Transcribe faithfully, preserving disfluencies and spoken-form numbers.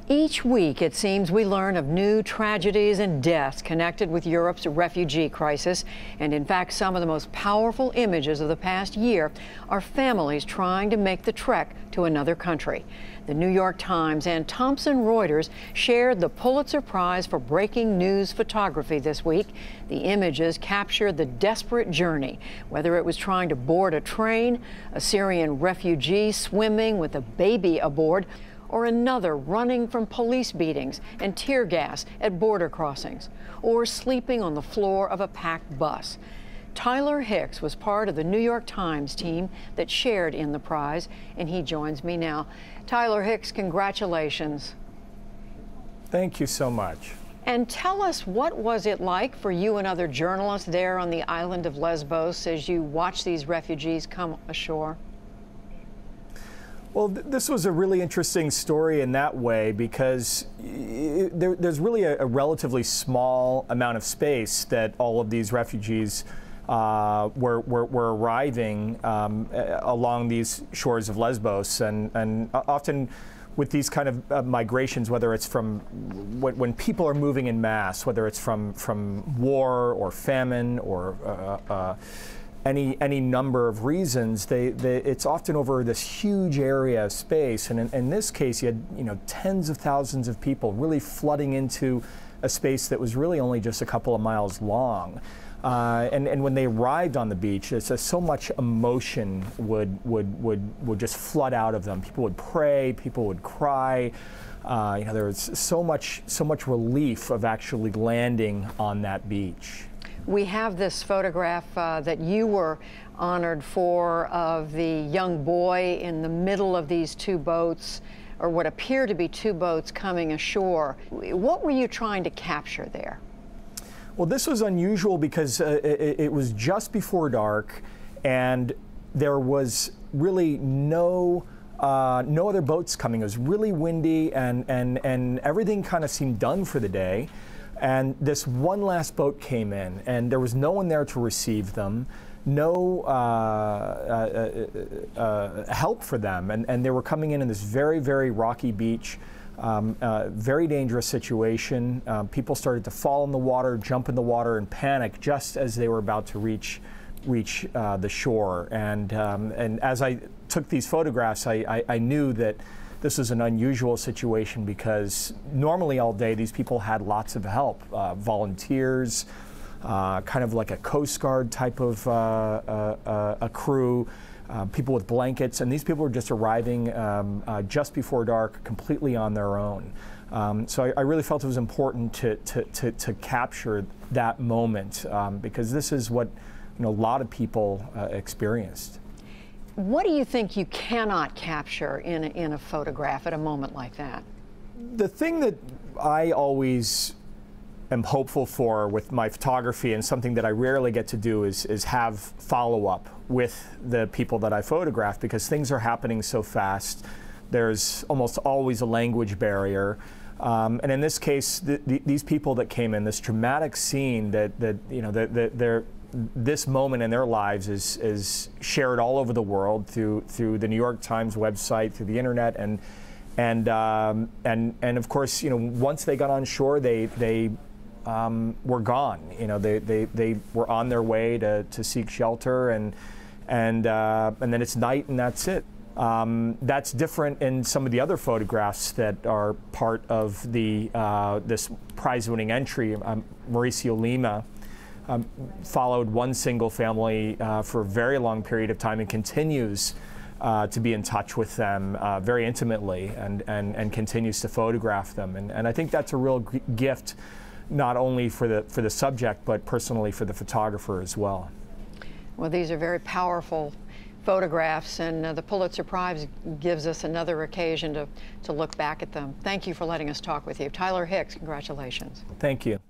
Each week, it seems, we learn of new tragedies and deaths connected with Europe's refugee crisis. And in fact, some of the most powerful images of the past year are families trying to make the trek to another country. The New York Times and Thomson Reuters shared the Pulitzer Prize for breaking news photography this week. The images captured the desperate journey, whether it was trying to board a train, a Syrian refugee swimming with a baby aboard, or another running from police beatings and tear gas at border crossings, or sleeping on the floor of a packed bus. Tyler Hicks was part of the New York Times team that shared in the prize, and he joins me now. Tyler Hicks, congratulations. Thank you so much. And tell us, what was it like for you and other journalists there on the island of Lesbos as you watched these refugees come ashore? Well, th this was a really interesting story in that way because it, there, there's really a, a relatively small amount of space that all of these refugees uh, were, were, were arriving um, along these shores of Lesbos, and, and often with these kind of uh, migrations, whether it's from when, when people are moving in mass, whether it's from, from war or famine or uh, uh, Any, any number of reasons, they, they, it's often over this huge area of space. And in, in this case, you had you know, tens of thousands of people really flooding into a space that was really only just a couple of miles long. Uh, and, and when they arrived on the beach, it's just so much emotion would, would, would, would just flood out of them. People would pray, people would cry. Uh, you know, there was so much, so much relief of actually landing on that beach. We have this photograph uh, that you were honored for of the young boy in the middle of these two boats, or what appear to be two boats coming ashore. What were you trying to capture there? Well, this was unusual because uh, it, it was just before dark, and there was really no uh, no other boats coming. It was really windy, and and and everything kind of seemed done for the day. And this one last boat came in, and there was no one there to receive them, no uh, uh, uh, help for them. And, and they were coming in in this very, very rocky beach, um, uh, very dangerous situation. Um, people started to fall in the water, jump in the water, and panic just as they were about to reach, reach uh, the shore. And, um, and as I took these photographs, I, I, I knew that this is an unusual situation because normally all day these people had lots of help, uh, volunteers, uh, kind of like a Coast Guard type of uh, uh, uh, a crew, uh, people with blankets, and these people were just arriving um, uh, just before dark, completely on their own. Um, so I, I really felt it was important to, to, to, to capture that moment um, because this is what you know, a lot of people uh, experienced. What do you think you cannot capture in a, in a photograph at a moment like that? The thing that I always am hopeful for with my photography, and something that I rarely get to do, is, is have follow-up with the people that I photograph, because things are happening so fast. There's almost always a language barrier. Um, and in this case, the, the, these people that came in, this dramatic scene that, that you know, that, that they're this moment in their lives is, is shared all over the world through through the New York Times website, through the internet, and and um, and and of course, you know, once they got on shore, they they um, were gone. You know, they they they were on their way to to seek shelter, and and uh, and then it's night, and that's it. Um, that's different in some of the other photographs that are part of the uh, this prize-winning entry. Um, Mauricio Lima Um, followed one single family uh, for a very long period of time and continues uh, to be in touch with them uh, very intimately, and, and, and continues to photograph them. And, and I think that's a real g gift, not only for the, for the subject, but personally for the photographer as well. Well, these are very powerful photographs, and uh, the Pulitzer Prize gives us another occasion to, to look back at them. Thank you for letting us talk with you. Tyler Hicks, congratulations. Thank you.